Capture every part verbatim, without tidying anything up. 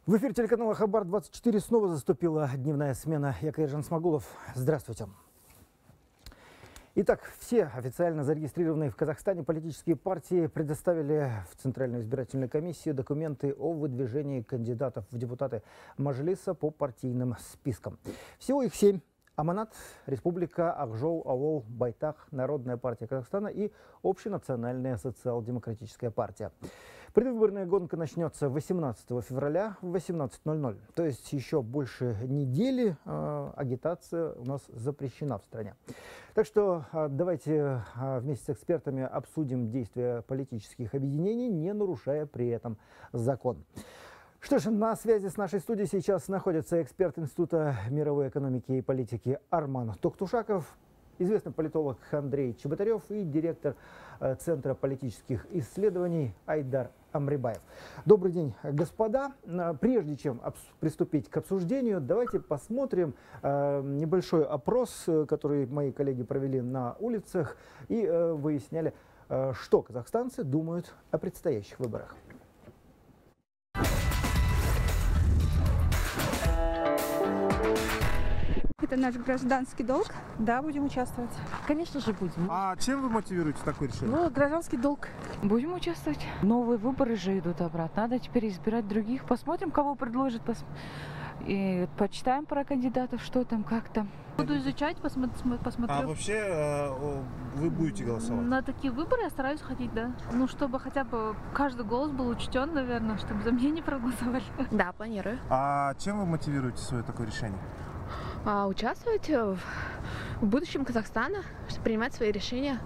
В эфире телеканала Хабар двадцать четыре снова заступила дневная смена. Я Каиржан Смагулов. Здравствуйте. Итак, все официально зарегистрированные в Казахстане политические партии предоставили в Центральную избирательную комиссию документы о выдвижении кандидатов в депутаты Мажилиса по партийным спискам. Всего их семь. Аманат, Республика, Акжол, Ауыл, Байтак, Народная партия Казахстана и Общенациональная социал-демократическая партия. Предвыборная гонка начнется восемнадцатого февраля в восемнадцать ноль ноль. То есть еще больше недели э, агитация у нас запрещена в стране. Так что э, давайте э, вместе с экспертами обсудим действия политических объединений, не нарушая при этом закон. Что ж, на связи с нашей студией сейчас находится эксперт Института мировой экономики и политики Арман Токтушаков, известный политолог Андрей Чеботарев и директор э, Центра политических исследований Айдар Амрибаев. Добрый день, господа. Прежде чем приступить к обсуждению, давайте посмотрим э, небольшой опрос, который мои коллеги провели на улицах и э, выясняли, э, что казахстанцы думают о предстоящих выборах. Это наш гражданский долг. Да, будем участвовать. Конечно же будем. А чем вы мотивируете такое решение? Ну, гражданский долг. Будем участвовать. Новые выборы же идут обратно. Надо теперь избирать других. Посмотрим, кого предложат. Пос... И почитаем про кандидатов, что там, как там. Буду изучать, посмотрю. посмотрю. А вообще э, вы будете голосовать? На такие выборы я стараюсь ходить, да. Ну, чтобы хотя бы каждый голос был учтен, наверное, чтобы за меня не проголосовали. Да, планирую. А чем вы мотивируете свое такое решение? А, участвовать в, в будущем Казахстана, чтобы принимать свои решения.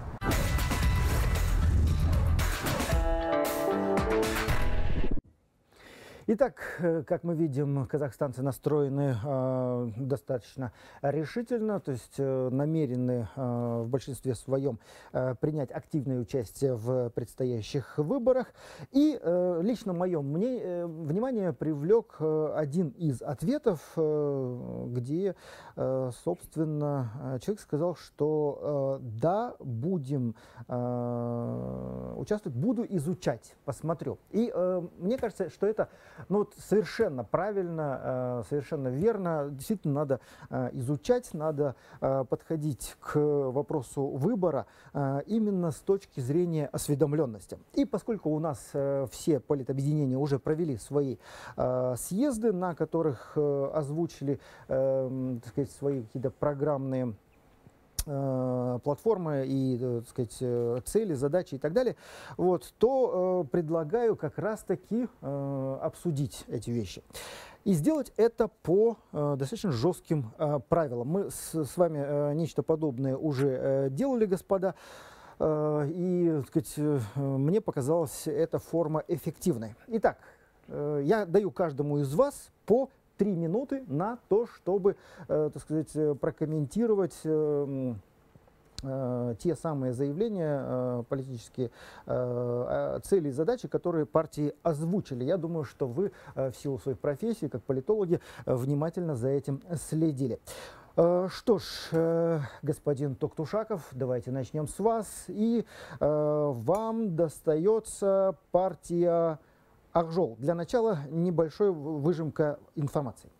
Итак, как мы видим, казахстанцы настроены э, достаточно решительно, то есть э, намерены э, в большинстве своем э, принять активное участие в предстоящих выборах. И э, лично мое мне, э, внимание привлек э, один из ответов, э, где, э, собственно, человек сказал, что э, да, будем э, участвовать, буду изучать, посмотрю. И э, мне кажется, что это Ну вот совершенно правильно, совершенно верно. Действительно надо изучать, надо подходить к вопросу выбора именно с точки зрения осведомленности. И поскольку у нас все политобъединения уже провели свои съезды, на которых озвучили, так сказать, свои какие-то программные платформы и, так сказать, цели, задачи и так далее, вот, то э, предлагаю как раз-таки э, обсудить эти вещи. И сделать это по э, достаточно жестким э, правилам. Мы с, с вами э, нечто подобное уже э, делали, господа, э, и, так сказать, э, мне показалась эта форма эффективной. Итак, э, я даю каждому из вас по три минуты на то, чтобы, э, так сказать, прокомментировать э, э, те самые заявления, э, политические э, цели и задачи, которые партии озвучили. Я думаю, что вы э, в силу своих профессий, как политологи, э, внимательно за этим следили. Э, что ж, э, господин Токтушаков, давайте начнем с вас. И э, вам достается партия Акжол. Для начала небольшая выжимка информации.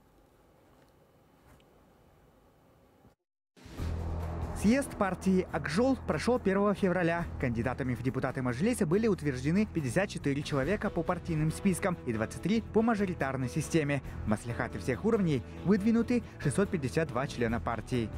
Съезд партии Акжол прошел первого февраля. Кандидатами в депутаты Мажилиса были утверждены пятьдесят четыре человека по партийным спискам и двадцать три по мажоритарной системе. В маслихаты всех уровней выдвинуты шестьсот пятьдесят два члена партии.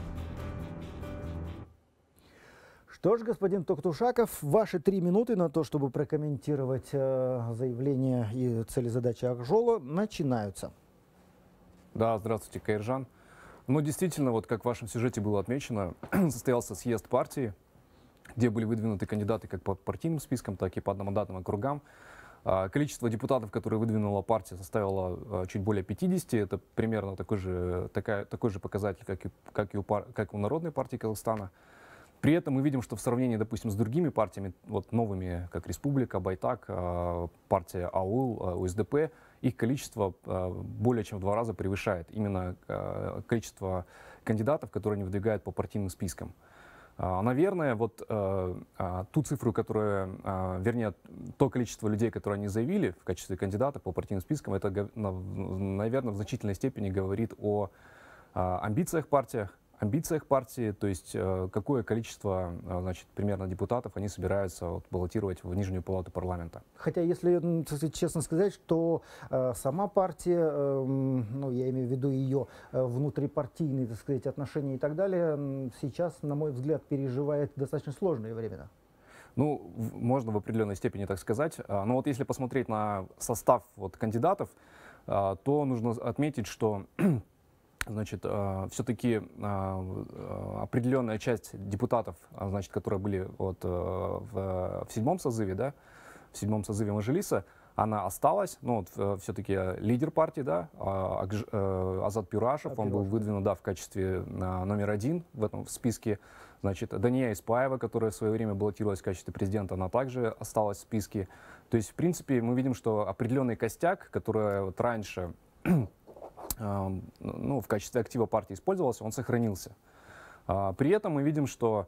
Что ж, господин Токтушаков, ваши три минуты на то, чтобы прокомментировать э, заявление и цели задачи Акжола, начинаются. Да, здравствуйте, Каиржан. Ну, действительно, вот как в вашем сюжете было отмечено, состоялся съезд партии, где были выдвинуты кандидаты как по партийным спискам, так и по одномандатным округам. А, количество депутатов, которые выдвинула партия, составило а, чуть более пятидесяти. Это примерно такой же, такая, такой же показатель, как и, как, и у, как у Народной партии Казахстана. При этом мы видим, что в сравнении, допустим, с другими партиями, вот новыми, как Республика, Байтак, партия Ауыл, УСДП, их количество более чем в два раза превышает именно количество кандидатов, которые они выдвигают по партийным спискам. А, Наверное, вот а, а, ту цифру, которая, а, вернее, то количество людей, которые они заявили в качестве кандидата по партийным спискам, это, гов- на- в- наверное, в значительной степени говорит о а, амбициях партии, амбициях партии, то есть э, какое количество, э, значит, примерно депутатов они собираются вот, баллотировать в Нижнюю палату парламента. Хотя, если м, так сказать, честно сказать, что э, сама партия, э, м, ну, я имею в виду ее э, внутрипартийные, так сказать, отношения и так далее, м, сейчас, на мой взгляд, переживает достаточно сложные времена. Ну, в- можно в определенной степени так сказать. А, Но вот если посмотреть на состав вот, кандидатов, а, то нужно отметить, что значит, все-таки определенная часть депутатов, а, значит, которые были вот, э, в, в седьмом созыве, да, в седьмом созыве Мажилиса, она осталась. Ну, вот, все-таки лидер партии, да, а, Акж- э, Азат Пюрашев, он был выдвинут, да, в качестве а, номер один в этом в списке. Значит, Дания Испаева, которая в свое время баллотировалась в качестве президента, она также осталась в списке. То есть, в принципе, мы видим, что определенный костяк, который вот раньше э, ну, в качестве актива партии использовался, он сохранился. А, При этом мы видим, что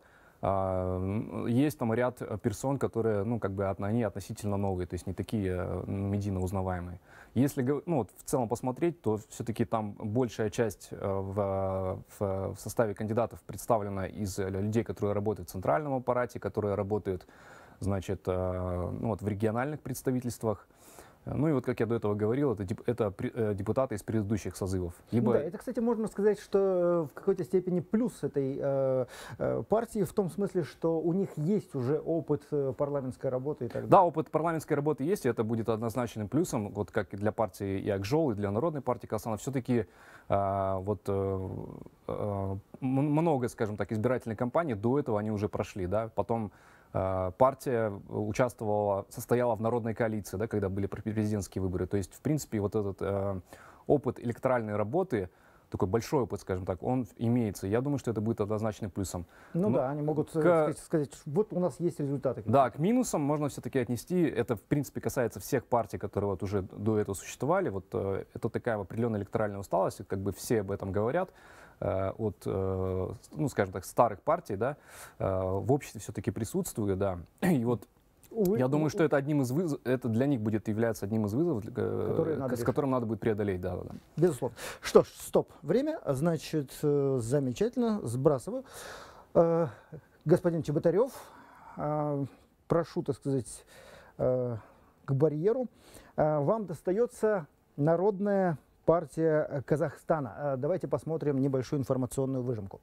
а, есть там ряд персон, которые, ну, как бы от- они относительно новые, то есть не такие э, медийно узнаваемые. Если гов- ну, вот в целом посмотреть, то все-таки там большая часть э, в, в- в составе кандидатов представлена из э, людей, которые работают в центральном аппарате, которые работают, значит, э, ну, вот в региональных представительствах. Ну и вот, как я до этого говорил, это, деп- это при- э, депутаты из предыдущих созывов. Либо... Да, это, кстати, можно сказать, что э, в какой-то степени плюс этой э, э, партии в том смысле, что у них есть уже опыт э, парламентской работы и так далее. Да, опыт парламентской работы есть, и это будет однозначным плюсом, вот как и для партии и Акжол, и для Народной партии Казахстана. Все-таки а, вот э, э, м- много, скажем так, избирательной кампании до этого они уже прошли, да. Потом э, партия участвовала, состояла в народной коалиции, да, когда были президентские выборы. То есть, в принципе, вот этот э, опыт электоральной работы, такой большой опыт, скажем так, он имеется. Я думаю, что это будет однозначным плюсом. Ну Но да, они могут э, к- сказать, сказать, вот у нас есть результаты. Да, к минусам можно все-таки отнести, это в принципе касается всех партий, которые вот уже до этого существовали, вот э, это такая определенная электоральная усталость, как бы все об этом говорят, э, от, э, ну скажем так, старых партий, да, э, в обществе все-таки присутствует, да, и вот Увы, я думаю, у- что это одним из вызов, это для них будет являться одним из вызовов, э, Которые надо с решить. которым надо будет преодолеть, да, да, да. Безусловно. Что ж, стоп. Время, значит, э, замечательно. Сбрасываю. Э, Господин Чеботарев, э, прошу, так сказать, э, к барьеру. Э, Вам достается Народная партия Казахстана. Э, Давайте посмотрим небольшую информационную выжимку.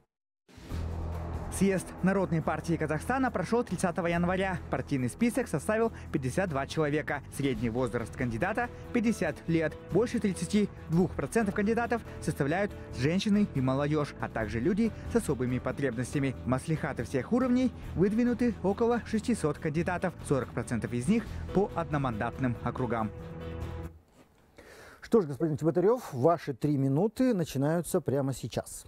Съезд Народной партии Казахстана прошел тридцатого января. Партийный список составил пятьдесят два человека. Средний возраст кандидата – пятьдесят лет. Больше тридцати двух процентов кандидатов составляют женщины и молодежь, а также люди с особыми потребностями. В маслихаты всех уровней выдвинуты около шестисот кандидатов. сорок процентов из них по одномандатным округам. Что ж, господин Чеботарев, ваши три минуты начинаются прямо сейчас.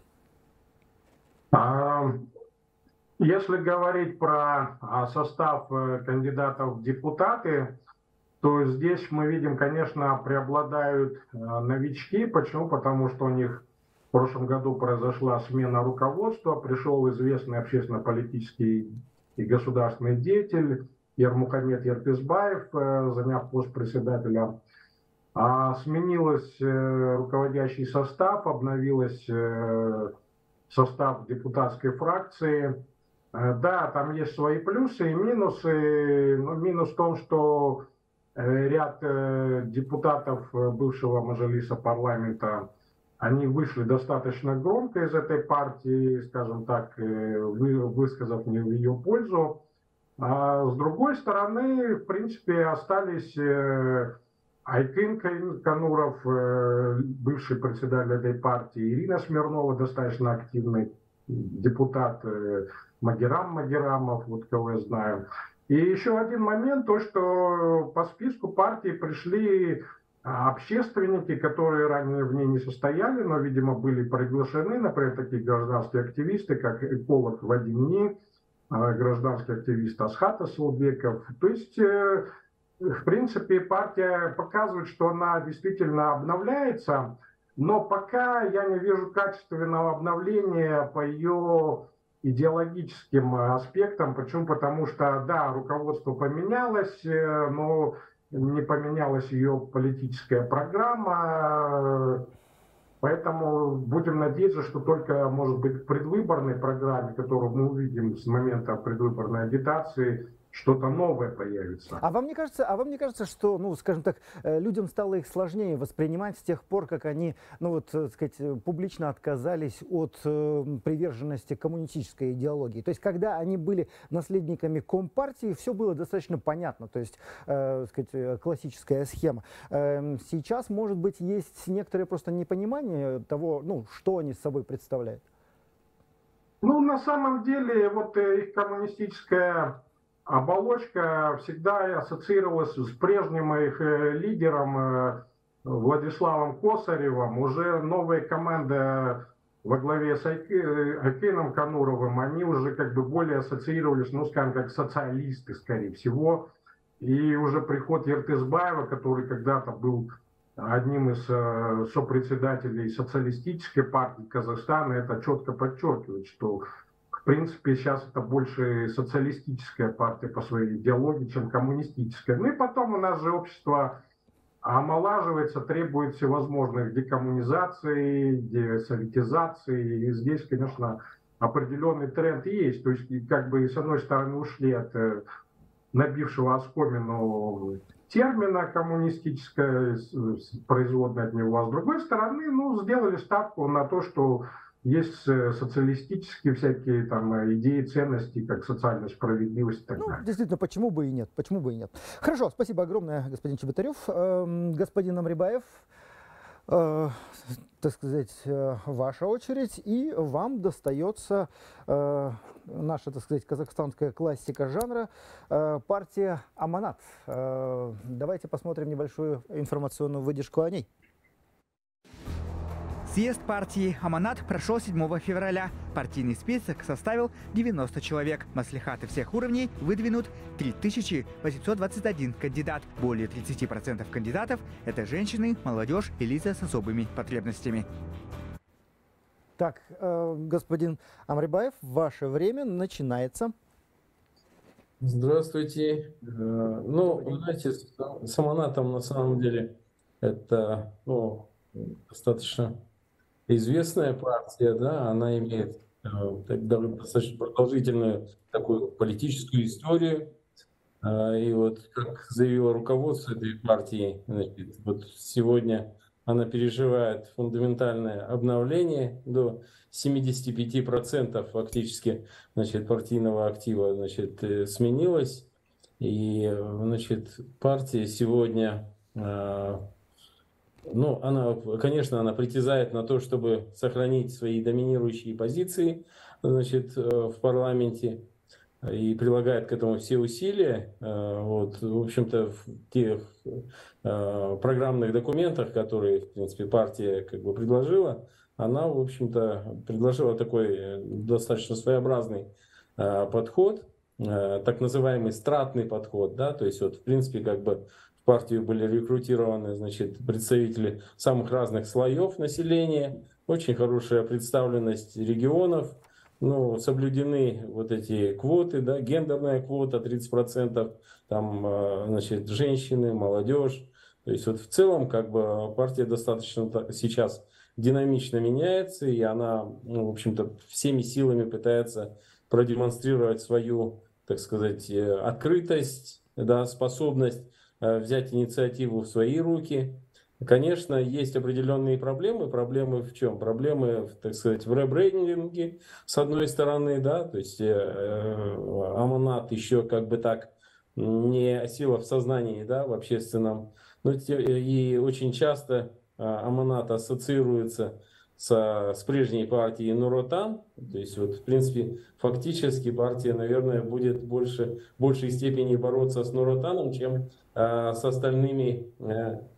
А, Если говорить про а, состав э, кандидатов в депутаты, то здесь мы видим, конечно, преобладают э, новички. Почему? Потому что у них в прошлом году произошла смена руководства, пришел известный общественно-политический и государственный деятель Ермухамед Ерпесбаев, э, заняв пост председателя. А сменилось э, руководящий состав, обновилась э, состав депутатской фракции. Э, Да, там есть свои плюсы и минусы. Но минус в том, что э, ряд э, депутатов э, бывшего Мажилиса парламента, они вышли достаточно громко из этой партии, скажем так, э, вы- высказав не в ее пользу. А с другой стороны, в принципе, остались э, Айкын Кан- Кануров, э, бывший председатель этой партии, Ирина Смирнова, достаточно активный депутат, э, Магерам Магерамов, вот кого я знаю. И еще один момент, то, что по списку партии пришли а, общественники, которые ранее в ней не состояли, но, видимо, были приглашены, например, такие гражданские активисты, как эколог Вадим Ни, а, гражданский активист Асхат Асылбеков. То есть, э, в принципе, партия показывает, что она действительно обновляется, но пока я не вижу качественного обновления по ее идеологическим аспектом. Почему? Потому что, да, руководство поменялось, но не поменялась ее политическая программа. Поэтому будем надеяться, что только, может быть, в предвыборной программе, которую мы увидим с момента предвыборной агитации, что-то новое появится. А вам не кажется, а вам не кажется, что, ну, скажем так, людям стало их сложнее воспринимать с тех пор, как они, ну, вот, так сказать, публично отказались от э, приверженности коммунистической идеологии? То есть, когда они были наследниками Компартии, все было достаточно понятно, то есть, э, так сказать, классическая схема. Э, сейчас, может быть, есть некоторое просто непонимание того, ну, что они собой представляют. Ну, на самом деле, вот их коммунистическая оболочка всегда ассоциировалась с прежним их лидером Владиславом Косаревым. Уже новая команда во главе с Акином Конуровым, они уже как бы более ассоциировались, ну, скажем, как социалисты, скорее всего. И уже приход Ертысбаева, который когда-то был одним из сопредседателей социалистической партии Казахстана, это четко подчеркивает, что в принципе, сейчас это больше социалистическая партия по своей идеологии, чем коммунистическая. Ну и потом у нас же общество омолаживается, требует всевозможных декоммунизаций, десоветизации. И здесь, конечно, определенный тренд есть. То есть, как бы, с одной стороны, ушли от набившего оскомину термина коммунистическое, производное от него, а с другой стороны, ну, сделали ставку на то, что есть социалистические всякие там идеи, ценности, как социальная справедливость и так ну, далее. Действительно, почему бы и нет? Почему бы и нет? Хорошо, спасибо огромное, господин Чеботарев. Э, господин Амрибаев, э, так сказать, э, ваша очередь, и вам достается э, наша, так сказать, казахстанская классика жанра, э, партия Аманат. Э, давайте посмотрим небольшую информационную выдержку о ней. Съезд партии «Аманат» прошел седьмого февраля. Партийный список составил девяносто человек. Маслихаты всех уровней выдвинут три тысячи восемьсот двадцать один кандидат. Более тридцати процентов кандидатов – это женщины, молодежь и лица с особыми потребностями. Так, э, господин Амрибаев, ваше время начинается. Здравствуйте. Ну, вы знаете, с Аманатом на самом деле это, ну, достаточно известная партия, да, она имеет э, достаточно продолжительную такую политическую историю. Э, и вот, как заявило руководство этой партии, значит, вот сегодня она переживает фундаментальное обновление до семидесяти пяти процентов фактически, значит, партийного актива, значит, э, сменилось. И, значит, партия сегодня э, Ну, она, конечно, она притязает на то, чтобы сохранить свои доминирующие позиции, значит, в парламенте и прилагает к этому все усилия. Вот, в общем-то, в тех программных документах, которые, в принципе, партия как бы предложила, она, в общем-то, предложила такой достаточно своеобразный подход, так называемый стратный подход, да, то есть вот, в принципе, как бы в партию были рекрутированы, значит, представители самых разных слоев населения, очень хорошая представленность регионов, ну, соблюдены вот эти квоты, да, гендерная квота тридцать процентов, там, значит, женщины, молодежь. То есть вот в целом, как бы, партия достаточно сейчас динамично меняется, и она, ну, в общем-то, всеми силами пытается продемонстрировать свою, так сказать, открытость, да, способность взять инициативу в свои руки. Конечно, есть определенные проблемы. Проблемы в чем? Проблемы, так сказать, в ребрендинге, с одной стороны, да, то есть э, Аманат еще как бы так не осела в сознании, да, в общественном. Но, и очень часто Аманат ассоциируется с, с прежней партией Нур-Отан. То есть, вот, в принципе, фактически партия, наверное, будет больше, в большей степени бороться с Нур-Отаном, чем с остальными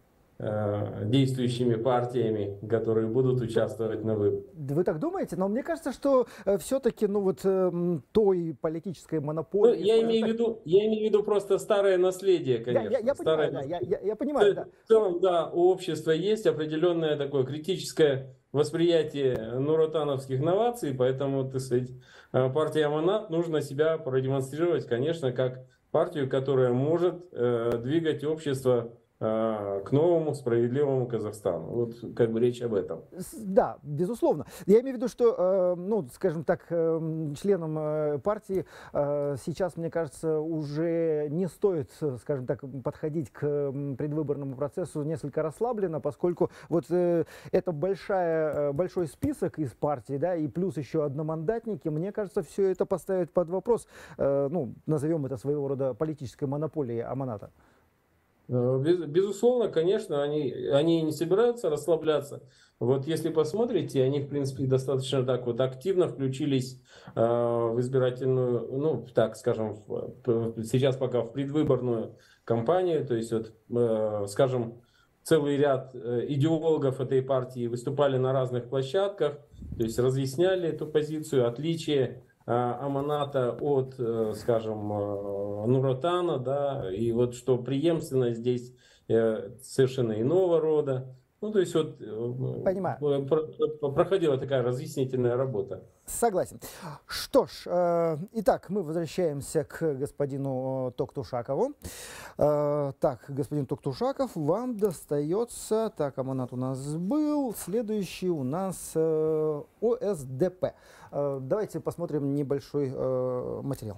э, действующими партиями, которые будут участвовать на выборах. Вы так думаете? Но мне кажется, что э, все-таки, ну вот э, той политической монополии... Ну, я, имею в виду, я имею в виду просто старое наследие, конечно. Я, я, я старое понимаю, да, наследие. я, я, я понимаю, да. В целом, да, у общества есть определенное такое критическое восприятие нуротановских новаций, поэтому, так сказать, партия Аманат нужно себя продемонстрировать, конечно, как партию, которая может э, двигать общество э, к новому справедливому Казахстану. Вот как бы речь об этом. Да, безусловно. Я имею в виду, что, э, ну, скажем так, э, членам э, партии э, сейчас, мне кажется, уже не стоит, скажем так, подходить к предвыборному процессу несколько расслабленно, поскольку вот э, это большая, большой список из партий, да, и плюс еще одномандатники, мне кажется, все это поставит под вопрос, э, ну, назовем это своего рода политической монополией Аманата. Безусловно, конечно, они, они не собираются расслабляться. Вот если посмотрите, они, в принципе, достаточно так вот активно включились э, в избирательную, ну, так скажем, в, сейчас пока в предвыборную кампанию. То есть, вот, э, скажем, целый ряд идеологов этой партии выступали на разных площадках, то есть разъясняли эту позицию, отличие Аманата от, скажем, Нуротана, да, и вот что преемственность здесь совершенно иного рода. Ну, то есть вот Понимаю. проходила такая разъяснительная работа. Согласен. Что ж, э, итак, мы возвращаемся к господину Токтушакову. Э, так, господин Токтушаков, вам достается, так, Аманат у нас был, следующий у нас э, О Эс Дэ Пэ. Э, давайте посмотрим небольшой э, материал.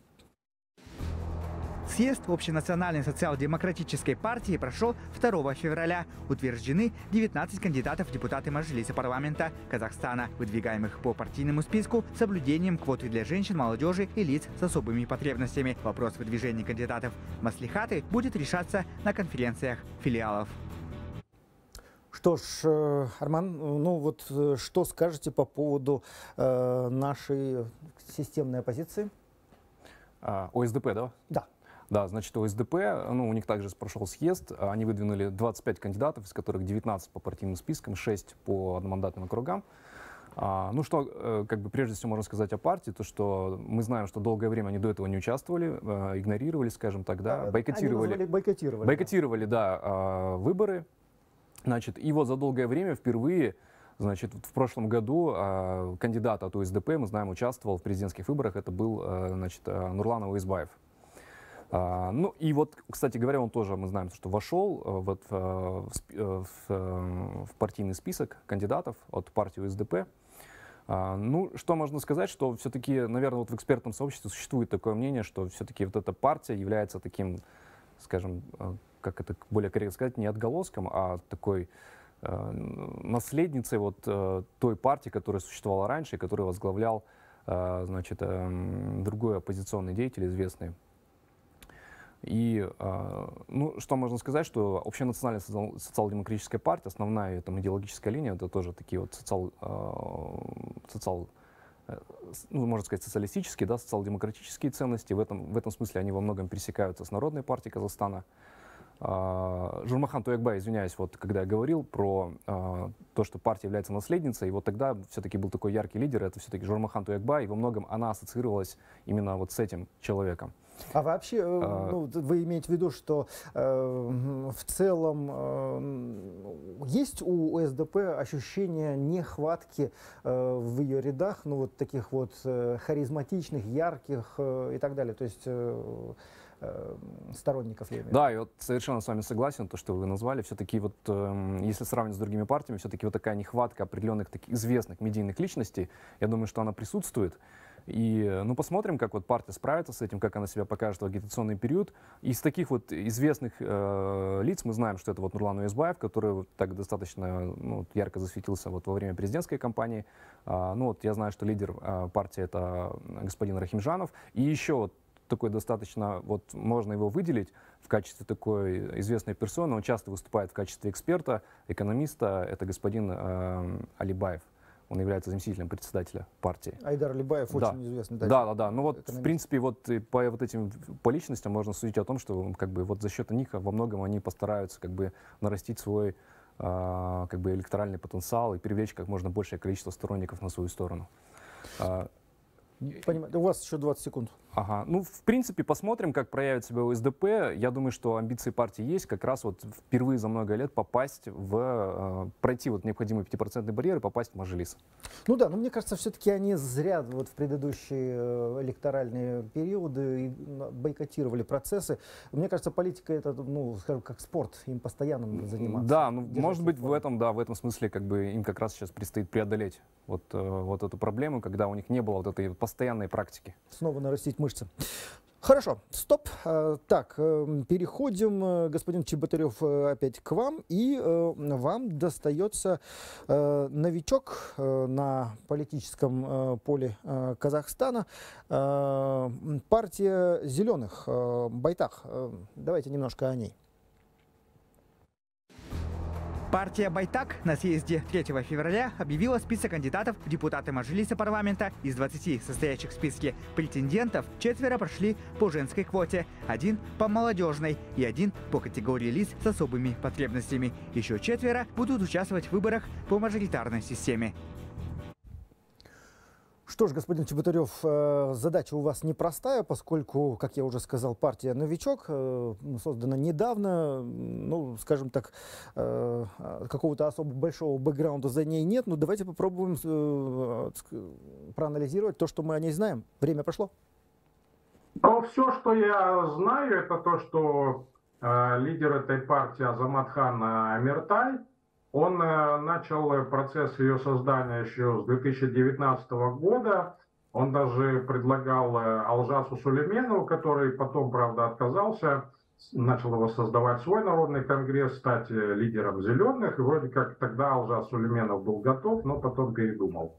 Съезд Общенациональной социал-демократической партии прошел второго февраля. Утверждены девятнадцать кандидатов в депутаты Мажилиса парламента Казахстана, выдвигаемых по партийному списку с соблюдением квоты для женщин, молодежи и лиц с особыми потребностями. Вопрос выдвижения кандидатов в маслихаты будет решаться на конференциях филиалов. Что ж, Арман, ну вот что скажете по поводу э, нашей системной оппозиции? А, О Эс Дэ Пэ, да? Да. Да, значит, О Эс Дэ Пэ, ну, у них также прошел съезд, они выдвинули двадцать пять кандидатов, из которых девятнадцать по партийным спискам, шесть по одномандатным округам. А, ну, что, как бы, прежде всего можно сказать о партии, то, что мы знаем, что долгое время они до этого не участвовали, э, игнорировали, скажем так, да, бойкотировали. Они бойкотировали. Бойкотировали, да, да, выборы. Значит, и вот за долгое время впервые, значит, в прошлом году э, кандидат от О Эс Дэ Пэ, мы знаем, участвовал в президентских выборах, это был, э, значит, Нурлан Ойсбаев. Uh, ну и вот, кстати говоря, он тоже, мы знаем, что вошел uh, вот, uh, в, uh, в партийный список кандидатов от партии О Эс Дэ Пэ. Uh, ну, что можно сказать, что все-таки, наверное, вот в экспертном сообществе существует такое мнение, что все-таки вот эта партия является таким, скажем, uh, как это более корректно сказать, не отголоском, а такой uh, наследницей вот uh, той партии, которая существовала раньше и которую возглавлял, uh, значит, uh, другой оппозиционный деятель известный. И, э, ну, что можно сказать, что Общенациональная социал-демократическая партия, основная там, идеологическая линия, это тоже такие вот социал, э, социал э, ну, можно сказать, социалистические, да, социал-демократические ценности. В этом, в этом смысле они во многом пересекаются с Народной партией Казахстана. Э, Журмахан Туякбай, извиняюсь, вот когда я говорил про э, то, что партия является наследницей, вот тогда все-таки был такой яркий лидер, это все-таки Журмахан Туякбай, и во многом она ассоциировалась именно вот с этим человеком. А вообще, э, ну, вы имеете в виду, что э, в целом э, есть у О Эс Дэ Пэ ощущение нехватки э, в ее рядах, ну вот таких вот э, харизматичных, ярких э, и так далее, то есть э, э, сторонников, я имею в виду. Да, я вот совершенно с вами согласен, то, что вы назвали, все-таки вот, э, если сравнивать с другими партиями, все-таки вот такая нехватка определенных таких известных медийных личностей, я думаю, что она присутствует. И, ну, посмотрим, как вот партия справится с этим, как она себя покажет в агитационный период. Из таких вот известных э, лиц мы знаем, что это вот Нурлан Ойсбаев, который вот так достаточно, ну, ярко засветился вот во время президентской кампании. А, ну, вот я знаю, что лидер э, партии это господин Рахимжанов. И еще вот такой достаточно, вот можно его выделить в качестве такой известной персоны. Он часто выступает в качестве эксперта, экономиста. Это господин э, Алибаев. Он является заместителем председателя партии. Айдар Алибаев, да. очень известный. Да, да, да. Ну вот, экономист. В принципе, вот по вот этим по личностям можно судить о том, что как бы вот за счет них во многом они постараются как бы нарастить свой а, как бы электоральный потенциал и привлечь как можно большее количество сторонников на свою сторону. А, Понимаю. У вас еще двадцать секунд. Ага. Ну, в принципе, посмотрим, как проявит себя ОСДП. Я думаю, что амбиции партии есть как раз вот впервые за много лет попасть в, э, пройти вот необходимый пятипроцентный барьер и попасть в Мажилис. Ну да, но мне кажется, все-таки они зря вот в предыдущие электоральные периоды бойкотировали процессы. Мне кажется, политика это, ну, скажем, как спорт, им постоянно надо заниматься. Да, ну, может быть, в этом, да, в этом смысле как бы им как раз сейчас предстоит преодолеть вот, э, вот эту проблему, когда у них не было вот этой постоянной практики. Снова нарастить мышцы. Хорошо, стоп. Так, переходим, господин Чеботарев, опять к вам. И вам достается новичок на политическом поле Казахстана. Партия зеленых, Байтак. Давайте немножко о ней. Партия «Байтак» на съезде третьего февраля объявила список кандидатов в депутаты Мажилиса парламента. Из двадцати состоящих в списке претендентов четверо прошли по женской квоте, один по молодежной и один по категории лиц с особыми потребностями. Еще четверо будут участвовать в выборах по мажоритарной системе. Что ж, господин Чеботарев, задача у вас непростая, поскольку, как я уже сказал, партия «Новичок» создана недавно, ну, скажем так, какого-то особо большого бэкграунда за ней нет, но давайте попробуем проанализировать то, что мы о ней знаем. Время прошло. Ну, все, что я знаю, это то, что э, лидер этой партии Азаматхан Амиртай, он э, начал процесс ее создания еще с две тысячи девятнадцатого года. Он даже предлагал э, Алжасу Сулейменову, который потом, правда, отказался, начал его создавать свой народный конгресс, стать лидером зеленых. И вроде как тогда Алжас Сулейменов был готов, но потом передумал.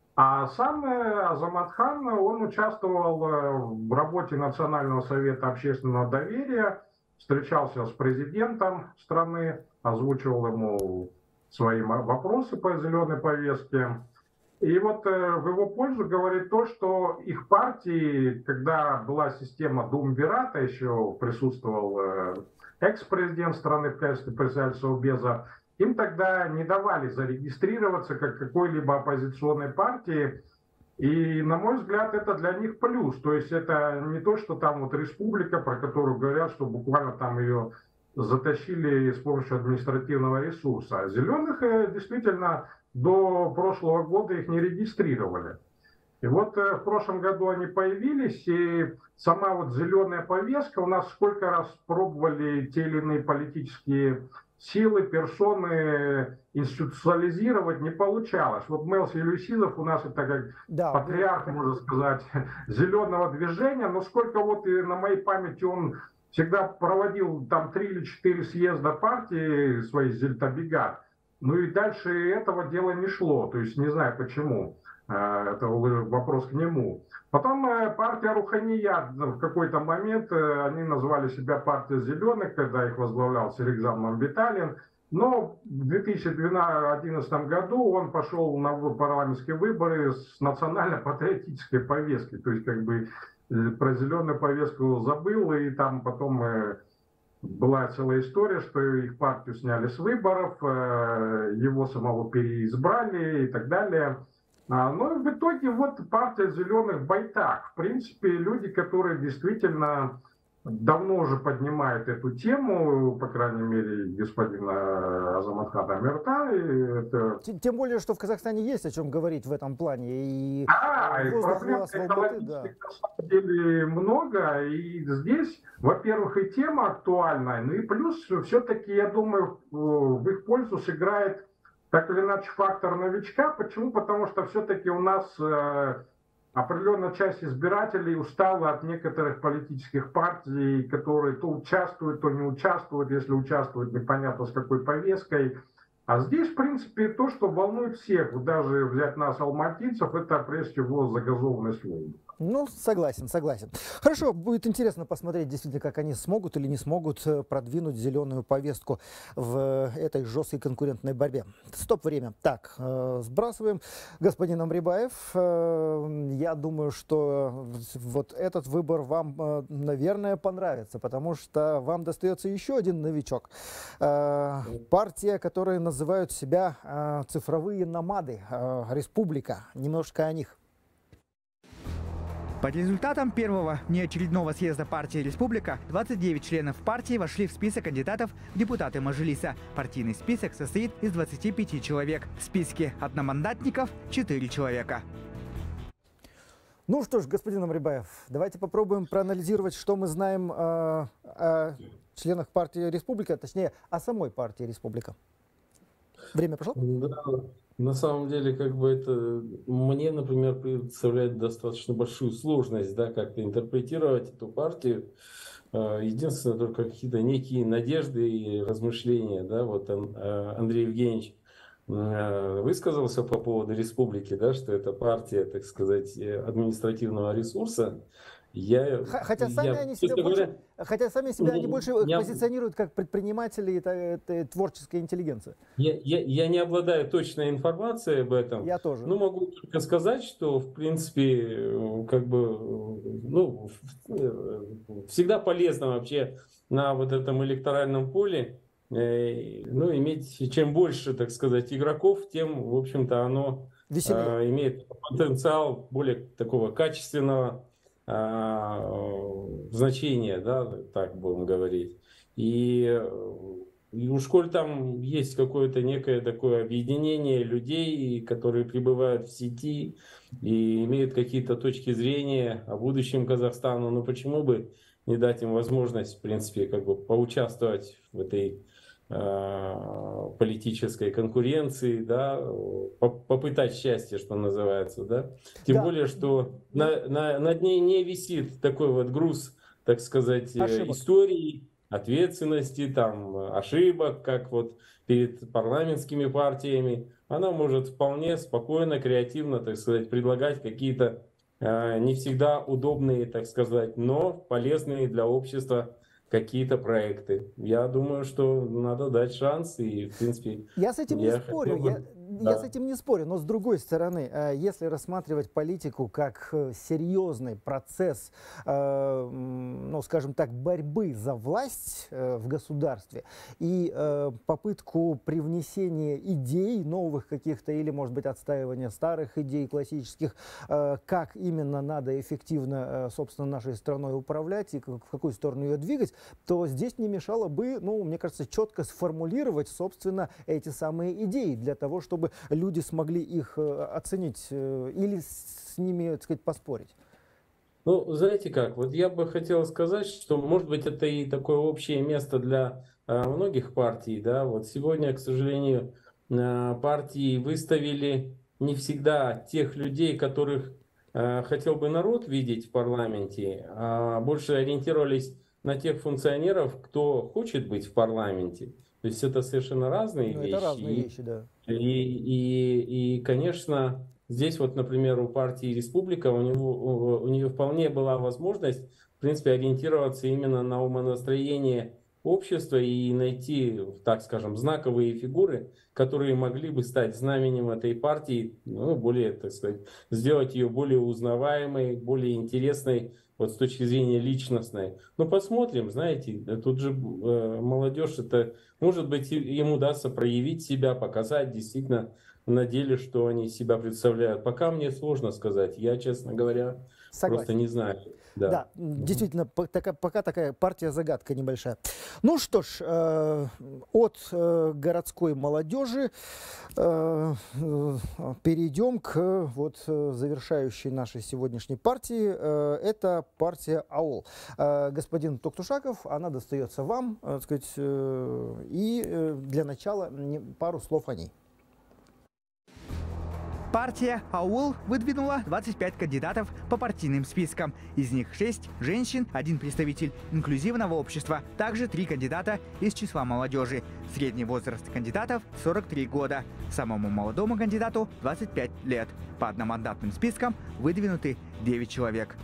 А сам Азаматхан, он участвовал в работе Национального совета общественного доверия, встречался с президентом страны, озвучивал ему свои вопросы по зеленой повестке. И вот в его пользу говорит то, что их партии, когда была система Думвирата, еще присутствовал экс-президент страны в качестве председателя Совбеза, им тогда не давали зарегистрироваться как какой-либо оппозиционной партии. И, на мой взгляд, это для них плюс. То есть это не то, что там вот республика, про которую говорят, что буквально там ее затащили с помощью административного ресурса. Зеленых действительно до прошлого года их не регистрировали. И вот в прошлом году они появились, и сама вот зеленая повестка, у нас сколько раз пробовали те или иные политические силы, персоны институциализировать, не получалось. Вот Мелс Елюсизов у нас это как да, патриарх, можно сказать, зеленого движения, но сколько вот и на моей памяти он всегда проводил там три или четыре съезда партии своей Зельтабигат, ну и дальше этого дела не шло, то есть не знаю почему. Это вопрос к нему. Потом партия Руханият в какой-то момент, они назвали себя партией зеленых, когда их возглавлял Серикзан Мамбеталин. Но в две тысячи одиннадцатом году он пошел на парламентские выборы с национально-патриотической повесткой. То есть как бы про зеленую повестку забыл, и там потом была целая история, что их партию сняли с выборов, его самого переизбрали и так далее. Но в итоге вот партия зеленых Байтак. В принципе, люди, которые действительно давно уже поднимают эту тему, по крайней мере, господина Азаматхана Амиртай. Это... Тем, тем более, что в Казахстане есть о чем говорить в этом плане. И а, и проблем экологических да. на самом деле много. И здесь, во-первых, и тема актуальная, ну и плюс все-таки, я думаю, в их пользу сыграет так или иначе фактор новичка. Почему? Потому что все-таки у нас э, определенная часть избирателей устала от некоторых политических партий, которые то участвуют, то не участвуют. Если участвуют, непонятно с какой повесткой. А здесь, в принципе, то, что волнует всех, вот даже взять нас, алматинцев, это прежде всего загазованность воздуха. Ну, согласен, согласен. Хорошо, будет интересно посмотреть, действительно, как они смогут или не смогут продвинуть зеленую повестку в этой жесткой конкурентной борьбе. Стоп, время. Так, э, сбрасываем. Господин Амрибаев, э, я думаю, что вот этот выбор вам, э, наверное, понравится, потому что вам достается еще один новичок. Э, партия, которая называют себя э, цифровые номады, э, республика. Немножко о них. По результатам первого неочередного съезда партии «Республика» двадцать девять членов партии вошли в список кандидатов в депутаты Мажилиса. Партийный список состоит из двадцати пяти человек. В списке одномандатников четыре человека. Ну что ж, господин Амрибаев, давайте попробуем проанализировать, что мы знаем э, о членах партии «Республика», точнее, о самой партии «Республика». Время прошло? Да, на самом деле, как бы это мне, например, представляет достаточно большую сложность, да, как-то интерпретировать эту партию. Единственное, только какие-то некие надежды и размышления, да, вот Андрей Евгеньевич высказался по поводу республики, да, что это партия, так сказать, административного ресурса. Я, хотя сами я, они себя больше, говоря, хотя сами себя они больше я, позиционируют как предприниматели и, и, и творческая интеллигенция. Я, я, я не обладаю точной информацией об этом. Я тоже. Но могу только сказать, что в принципе, как бы, ну, всегда полезно вообще на вот этом электоральном поле, ну, иметь чем больше, так сказать, игроков, тем, в общем-то, оно веселее. Имеет потенциал более такого качественного значение, да, так будем говорить. И, и уж коль там есть какое-то некое такое объединение людей, которые пребывают в сети и имеют какие-то точки зрения о будущем Казахстана, ну почему бы не дать им возможность, в принципе, как бы поучаствовать в этой э, политической конкуренции, да, попытать счастье, что называется, да. Тем да. более, что на, на, над ней не висит такой вот груз, так сказать, ошибок. Истории, ответственности, там, ошибок, как вот перед парламентскими партиями. Она может вполне спокойно, креативно, так сказать, предлагать какие-то э, не всегда удобные, так сказать, но полезные для общества какие-то проекты. Я думаю, что надо дать шанс, и, в принципе... Я с этим я не спорю, бы... я, да. я с этим не спорю, но с другой стороны, если рассматривать политику как серьезный процесс, ну, скажем так, борьбы за власть в государстве и попытку привнесения идей новых каких-то, или, может быть, отстаивания старых идей классических, как именно надо эффективно, собственно, нашей страной управлять и в какую сторону ее двигать, то здесь не мешало бы, ну, мне кажется, четко сформулировать, собственно, эти самые идеи для того, чтобы люди смогли их оценить или с ними, так сказать, поспорить. Ну, знаете как, вот я бы хотел сказать, что, может быть, это и такое общее место для а, многих партий, да, вот сегодня, к сожалению, а, партии выставили не всегда тех людей, которых а, хотел бы народ видеть в парламенте, а больше ориентировались на тех функционеров, кто хочет быть в парламенте. То есть это совершенно разные ну, вещи. Это разные вещи, да. И, и, и, конечно, здесь вот, например, у партии «Республика», у, него, у нее вполне была возможность, в принципе, ориентироваться именно на умонастроение общества и найти, так скажем, знаковые фигуры, которые могли бы стать знаменем этой партии, ну, более, так сказать, сделать ее более узнаваемой, более интересной, вот с точки зрения личностной. Ну, посмотрим, знаете, тут же э, молодежь, это, может быть, им удастся проявить себя, показать действительно на деле, что они себя представляют. Пока мне сложно сказать, я, честно говоря, Согласен. просто не знаю. Да, да действительно, пока, пока такая партия-загадка небольшая. Ну что ж, э, от э, городской молодежи э, э, перейдем к вот, завершающей нашей сегодняшней партии. Э, это партия АОЛ. Э, господин Токтушаков, она достается вам, э, так сказать, э, и э, для начала пару слов о ней. Партия «Аул» выдвинула двадцать пять кандидатов по партийным спискам. Из них шесть женщин, один представитель инклюзивного общества, также три кандидата из числа молодежи. Средний возраст кандидатов – сорок три года. Самому молодому кандидату – двадцать пять лет. По одномандатным спискам выдвинуты девять человек.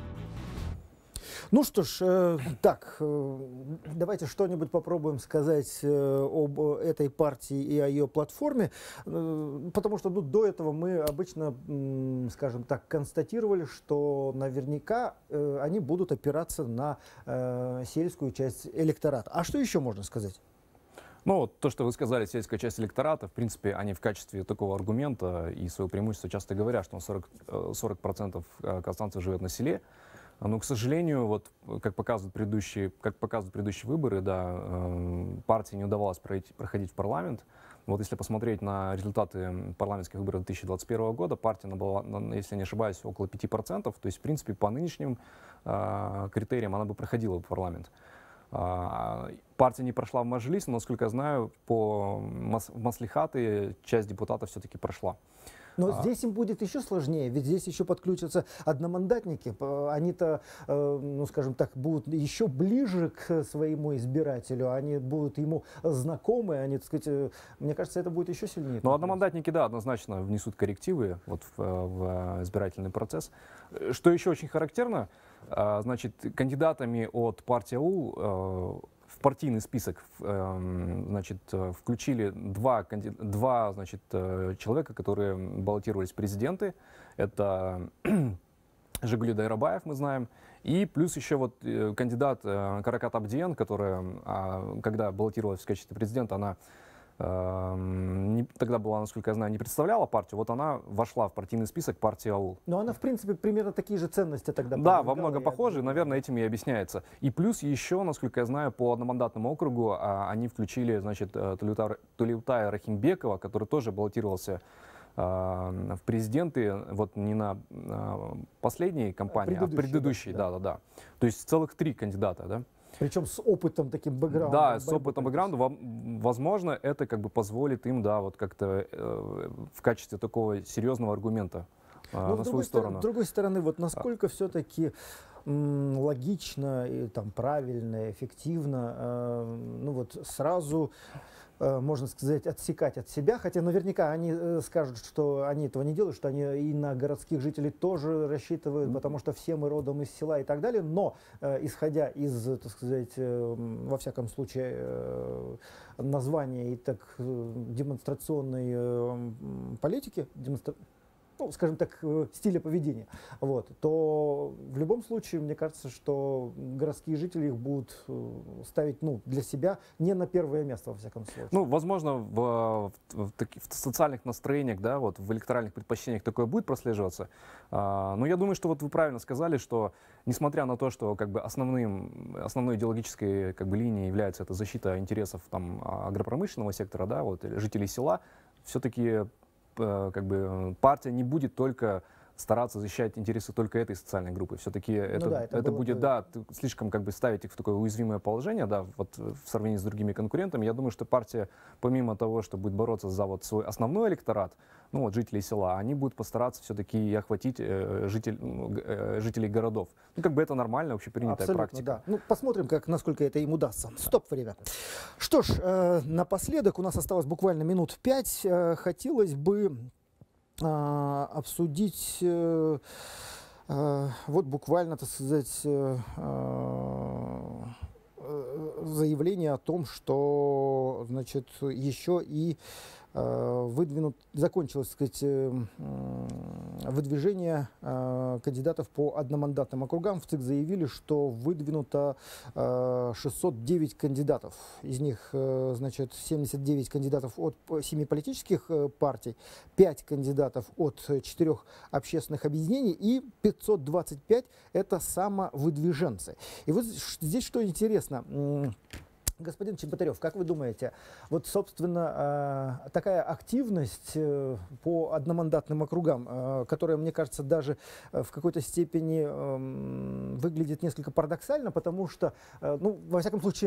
Ну что ж, э, так, э, давайте что-нибудь попробуем сказать э, об этой партии и о ее платформе, э, потому что ну, до этого мы обычно, м, скажем так, констатировали, что наверняка э, они будут опираться на э, сельскую часть электората. А что еще можно сказать? Ну, вот то, что вы сказали, сельская часть электората, в принципе, они в качестве такого аргумента и своего преимущества часто говорят, что сорок процентов казахстанцев живет на селе. Но, к сожалению, вот, как показывают предыдущие, как показывают предыдущие выборы, да, э, партии не удавалось пройти, проходить в парламент. Вот если посмотреть на результаты парламентских выборов две тысячи двадцать первого года, партия набрала, если не ошибаюсь, около пяти процентов. То есть, в принципе, по нынешним э, критериям она бы проходила в парламент. Э, партия не прошла в Мажилис, но, насколько я знаю, по мас маслихаты часть депутатов все-таки прошла. Но А. здесь им будет еще сложнее, ведь здесь еще подключатся одномандатники. Они-то, э, ну скажем так, будут еще ближе к своему избирателю, они будут ему знакомы, они, так сказать, э, мне кажется, это будет еще сильнее. Ну, одномандатники, да, однозначно внесут коррективы вот в, в избирательный процесс. Что еще очень характерно, значит, кандидатами от партии «Аул» в партийный список значит, включили два, два значит, человека, которые баллотировались в президенты. Это Жигули Дайрабаев, мы знаем. И плюс еще вот кандидат Каракат Абдиен, которая, когда баллотировалась в качестве президента, она не, тогда была, насколько я знаю, не представляла партию, вот она вошла в партийный список партии «Аул». Но она, в принципе, примерно такие же ценности тогда. Да, во многом похожи, наверное, этим и объясняется. И плюс еще, насколько я знаю, по одномандатному округу а, они включили, значит, Тулеутая Рахимбекова, который тоже баллотировался а, в президенты, вот не на а, последней кампании, а в предыдущей, да-да-да. То есть целых три кандидата, да. Причем с опытом, таким бэкграундом. Да, с опытом бэкграундом. Возможно, это как бы позволит им, да, вот как-то э, в качестве такого серьезного аргумента э, на свою сторону. С другой стороны, вот насколько все-таки м, логично, и, там, правильно, эффективно, э, ну вот сразу, э, можно сказать, отсекать от себя, хотя наверняка они э, скажут, что они этого не делают, что они и на городских жителей тоже рассчитывают, потому что все мы родом из села и так далее, но э, исходя из, так сказать, э, во всяком случае, э, названия и так э, демонстрационной э, политики, демонстра... ну, скажем так, стиля поведения, вот, то в любом случае, мне кажется, что городские жители их будут ставить, ну, для себя не на первое место, во всяком случае. Ну, возможно, в, в, в, таки, в социальных настроениях, да, вот, в электоральных предпочтениях такое будет прослеживаться. А, но я думаю, что вот вы правильно сказали, что несмотря на то, что как бы основным, основной идеологической как бы линией является это защита интересов там агропромышленного сектора, да, вот, жителей села, все-таки как бы партия не будет только стараться защищать интересы только этой социальной группы. Все-таки это, ну да, это, это было будет, бы... да, слишком как бы ставить их в такое уязвимое положение, да, вот в сравнении с другими конкурентами. Я думаю, что партия, помимо того, что будет бороться за вот свой основной электорат, ну вот жителей села, они будут постараться все-таки охватить э, житель, э, жителей городов. Ну как бы это нормально, общепринятая Абсолютно, практика. Да. Ну посмотрим, как, насколько это им удастся. Стоп, время. Что ж, э, напоследок, у нас осталось буквально минут пять, э, хотелось бы обсудить э, э, вот буквально, так сказать, э, э, заявление о том, что, значит, еще и э, выдвинут, закончилось, так сказать, э, выдвижение э, кандидатов по одномандатным округам. В ЦИК заявили, что выдвинуто э, шестьсот девять кандидатов. Из них, э, значит, семьдесят девять кандидатов от семи политических э, партий, пять кандидатов от четырех общественных объединений и пятьсот двадцать пять это самовыдвиженцы. И вот здесь что интересно. Господин Чеботарев, как вы думаете, вот, собственно, такая активность по одномандатным округам, которая, мне кажется, даже в какой-то степени выглядит несколько парадоксально, потому что, ну, во всяком случае,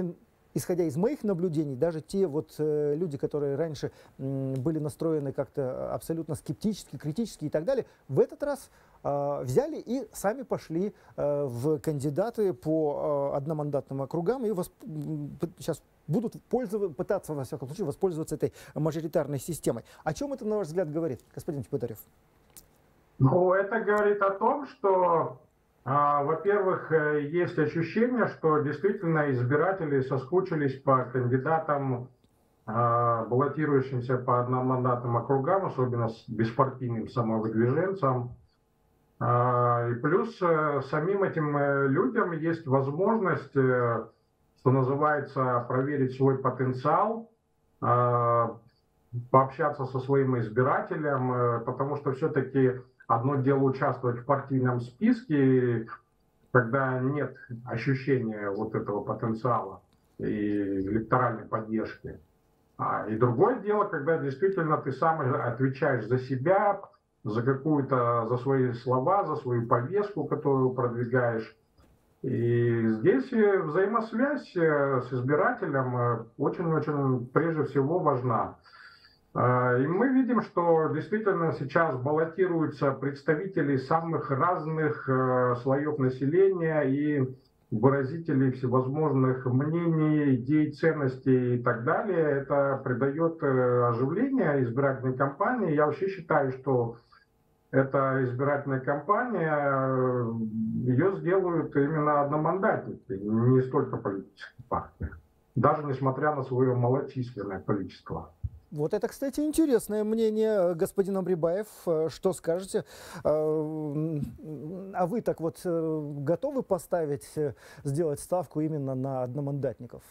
исходя из моих наблюдений, даже те вот э, люди, которые раньше м, были настроены как-то абсолютно скептически, критически и так далее, в этот раз э, взяли и сами пошли э, в кандидаты по э, одномандатным округам и восп... сейчас будут пользоваться, пытаться, во всяком случае, воспользоваться этой мажоритарной системой. О чем это, на ваш взгляд, говорит, господин Чеботарев? Ну, это говорит о том, что, а, во-первых, есть ощущение, что действительно избиратели соскучились по кандидатам, а, баллотирующимся по одномандатным округам, особенно с беспартийным самовыдвиженцам. А, и плюс самим этим людям есть возможность, что называется, проверить свой потенциал, пообщаться со своим избирателем, потому что все-таки одно дело участвовать в партийном списке, когда нет ощущения вот этого потенциала и электоральной поддержки. И другое дело, когда действительно ты сам отвечаешь за себя, за какую-то, за свои слова, за свою повестку, которую продвигаешь. И здесь взаимосвязь с избирателем очень-очень прежде всего важна. И мы видим, что действительно сейчас баллотируются представители самых разных слоев населения и выразители всевозможных мнений, идей, ценностей и так далее. Это придает оживление избирательной кампании. Я вообще считаю, что эта избирательная кампания, ее сделают именно одномандатники, не столько политические партии, даже несмотря на свое малочисленное количество. Вот это, кстати, интересное мнение, господин Амрибаев. Что скажете? А вы так вот готовы поставить, сделать ставку именно на одномандатников?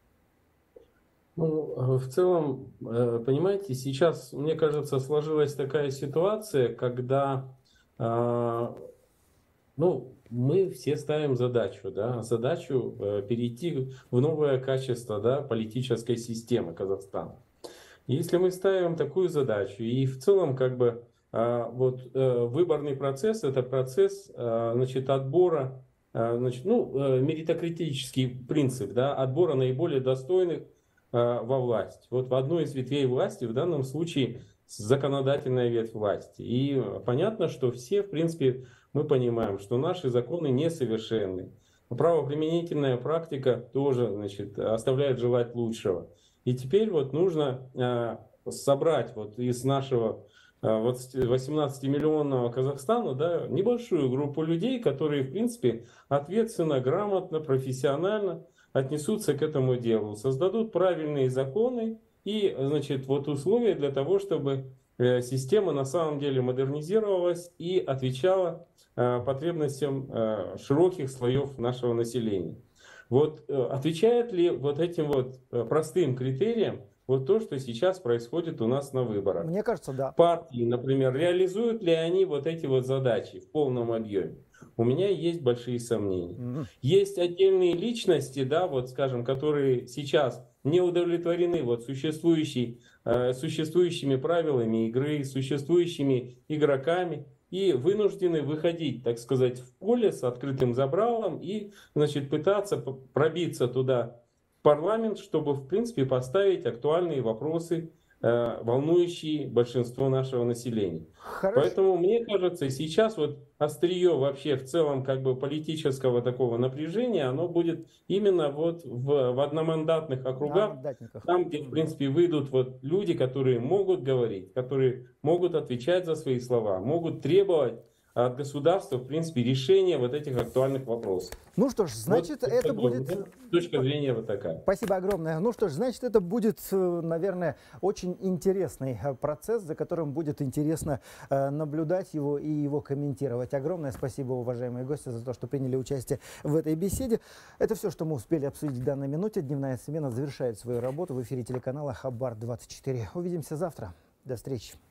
Ну, в целом, понимаете, сейчас, мне кажется, сложилась такая ситуация, когда, ну, мы все ставим задачу, да, задачу перейти в новое качество, да, политической системы Казахстана. Если мы ставим такую задачу, и в целом, как бы, вот выборный процесс, это процесс, значит, отбора, значит, ну, меритократический принцип, да, отбора наиболее достойных во власть. Вот в одной из ветвей власти, в данном случае законодательная ветвь власти. И понятно, что все, в принципе, мы понимаем, что наши законы несовершенны. Правоприменительная практика тоже, значит, оставляет желать лучшего. И теперь вот нужно э, собрать вот из нашего э, восемнадцатимиллионного Казахстана, да, небольшую группу людей, которые, в принципе, ответственно, грамотно, профессионально отнесутся к этому делу, создадут правильные законы и, значит, вот условия для того, чтобы э, система на самом деле модернизировалась и отвечала э, потребностям э, широких слоев нашего населения. Вот э, отвечает ли вот этим вот э, простым критериям вот то, что сейчас происходит у нас на выборах? Мне кажется, да. Партии, например, реализуют ли они вот эти вот задачи в полном объеме? У меня есть большие сомнения. Mm-hmm. Есть отдельные личности, да, вот, скажем, которые сейчас не удовлетворены вот существующей, э, существующими правилами игры, существующими игроками и вынуждены выходить, так сказать, в поле с открытым забралом и, значит, пытаться пробиться туда в парламент, чтобы, в принципе, поставить актуальные вопросы, волнующие большинство нашего населения. Хорошо. Поэтому, мне кажется, сейчас вот острие вообще в целом как бы политического такого напряжения, оно будет именно вот в, в одномандатных округах, там, где, в принципе, выйдут вот люди, которые могут говорить, которые могут отвечать за свои слова, могут требовать от государства, в принципе, решения вот этих актуальных вопросов. Ну что ж, значит, вот, это будет... Точка зрения вот такая. Спасибо огромное. Ну что ж, значит, это будет, наверное, очень интересный процесс, за которым будет интересно наблюдать его и его комментировать. Огромное спасибо, уважаемые гости, за то, что приняли участие в этой беседе. Это все, что мы успели обсудить в данной минуте. Дневная смена завершает свою работу в эфире телеканала Хабар двадцать четыре. Увидимся завтра. До встречи.